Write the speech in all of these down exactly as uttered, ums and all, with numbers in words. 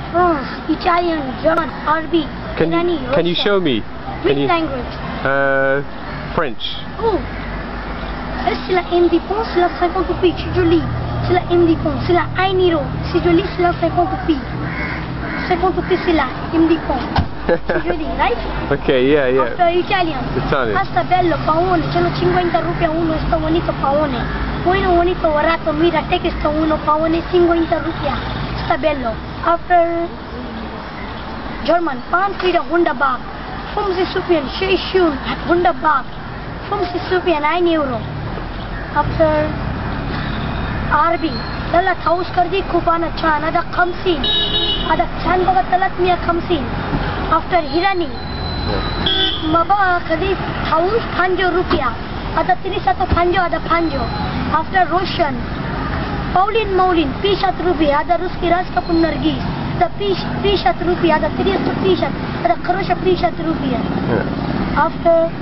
France, Italian, German, Arabic, Can Irani, you, can you Russian. show me? Which Can you, language? uh, French. Oh, ça, c'est la M D Pont, c'est la cinquante pi, c'est joli. C'est la M D Pont, c'est la un euro, c'est joli, c'est la cinquante pi. cinquante pi, c'est la M D Pont. C'est joli, right? Okay, yeah, yeah. After Italian. Italian. Asta bello, paone, ce l'ho cinquanta rupi a uno, sto bonito paone. Poi non bonito barato, mira te che sto uno paone, cinquanta rupi. Sta bello. After German, pan frida wunderbar. fünfzig Rupiah, schön schön, wunderbar. fünfzig Rupiah, ein euro. After Arabic, त्याला थाउस कर दी खूपान अच्छा अदा खमसीन अदा छान बघा त्यालाच मी खमसीन. After Hirani मबा कधी थाउस फांजो रुपया अदा तिरिसातो फांजो अदा फांजो. आफ्टर रोशन पाउलिन मौलिन पीशात रुपया अदा रुस्की रास का पुनर्गीस अदा पीश पीशात रुपया अदा तिरिसतो पीशात अदा खरोशा पीशात रुपया. After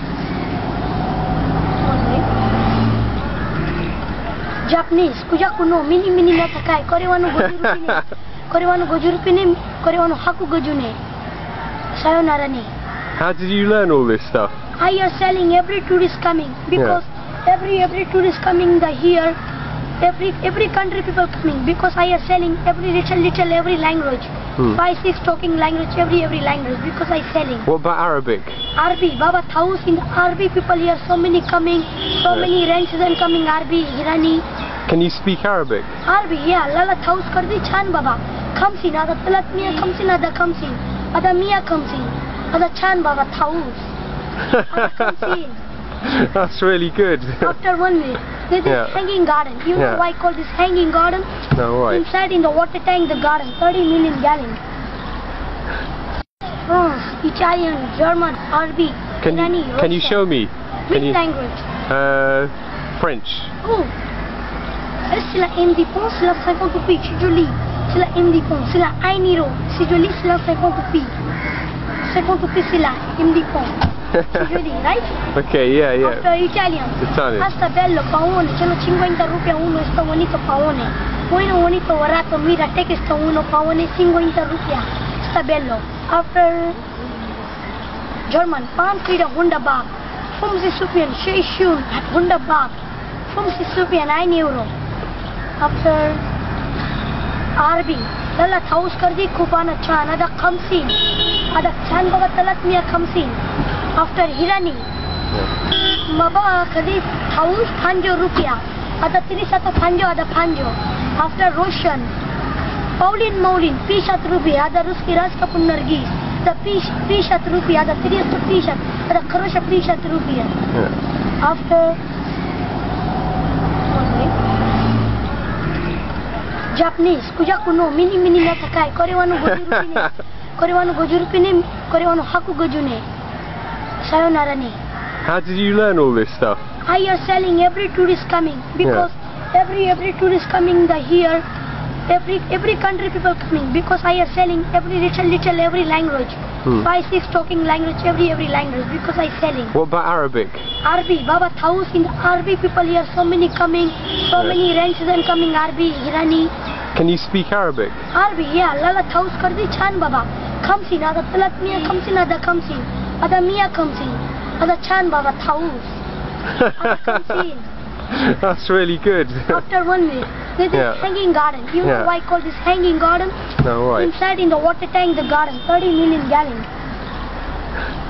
Japanese, kuja kuno, mini mini natakai, korewano gojurupine, korewano gojurupine, korewano haku gojune. Sayonara ni. How did you learn all this stuff? I are selling every tourist coming because yeah. every every tourist coming the here, every every country people coming because I are selling every little little every language, hmm. five six talking language every every language because I selling. What about Arabic? Arabic, Baba Thaus in the Arabic people here so many coming, so yeah. many residents coming Arabic, Irani. Can you speak Arabic? Arabic, yeah. Lala Thaus kardi chan baba. Khamsin, ada talat miya khamsin, ada khamsin, ada miya khamsin, ada chan baba Thaus. Ada khamsin. That's really good. After one minute, there's this yeah. hanging garden. You yeah. know why I call this hanging garden? No, why? Inside in the water tank, the garden, thirty million gallons. France, Italian, German, Arabic, can Irani, you, Russian. Can you show me? Which can you, language? Uh, French. Oh, ça, c'est la M D Pont, c'est la cinquante pi, c'est joli. C'est la M D Pont, c'est la un euro, c'est joli, c'est la cinquante pi. cinquante pi, c'est la M D Pont. C'est joli, right? Okay, yeah, yeah. After Italian. Italian. Asta bello, paone, ce l'ho cinquanta rupi a uno, sto bonito paone. Poi non bonito barato, mira te che sto uno paone, cinquanta rupi. Sta bello. After German, pan frida wunderbar. fünfzig Rupiah, schön schön, wunderbar. fünfzig Rupiah, ein euro. After Arabic, त्याला थाउस कर दी खूपान अच्छा अदा खमसीन अदा छान बघा त्यालाच मी खमसीन. After Hirani मबा कधी थाउस फांजो रुपया अदा तिरिसातो फांजो अदा फांजो. आफ्टर रोशन पाउलिन मौलिन पीशात रुपया अदा रुस्की रास का पुनर्गीस अदा पीश पीशात रुपया अदा तिरिसतो पीशात अदा खरोशा पीशात रुपया. After Japanese, kuja kuno, mini mini natakai, korewano gojurupine, korewano gojurupine, korewano haku gojune. Sayonara ni. How did you learn all this stuff? I are selling every tourist coming because yeah. every every tourist coming the here, every every country people coming because I are selling every little little every language, hmm. five six talking language every every language because I selling. What about Arabic? Arabic, Baba Thaus in the Arabic people here so many coming, so yeah. many residents coming Arabic, Irani. Can you speak Arabic? Arabic, yeah. Lala Thaus kardi chan baba. Khamsin, ada talat miya khamsin, ada khamsin, ada miya khamsin, ada chan baba Thaus. Ada khamsin. That's really good. After one minute, there's this yeah. hanging garden. You know yeah. why I call this hanging garden? No, why? Inside in the water tank, the garden, thirty million gallons.